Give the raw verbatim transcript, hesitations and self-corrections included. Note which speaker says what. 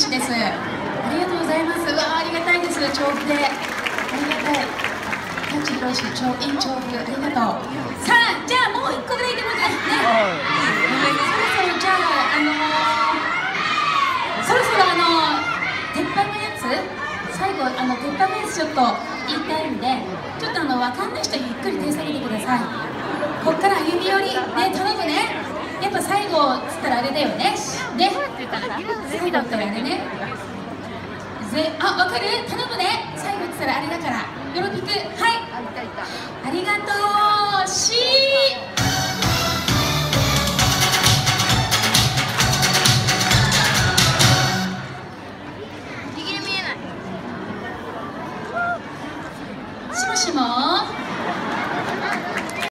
Speaker 1: 手です。ありがとうございます。うわありがたいです。調布でありがたい。タッチ広し調印調布ありがとう。さあじゃあもう一個ぐらいでもね。ねそろそろじゃああのー、そろそろあのー、鉄板のやつ最後あの鉄板のやつちょっと言いたいんでちょっとあの分かんない人ゆっくり手下げてください。こっから指折りね頼むね。やっぱ最後っつったらあれだよね。ね最後だったらあれね。ぜあ分かる頼むね。最後っつったらあれだからよろぴくはいありがとうしーしもしも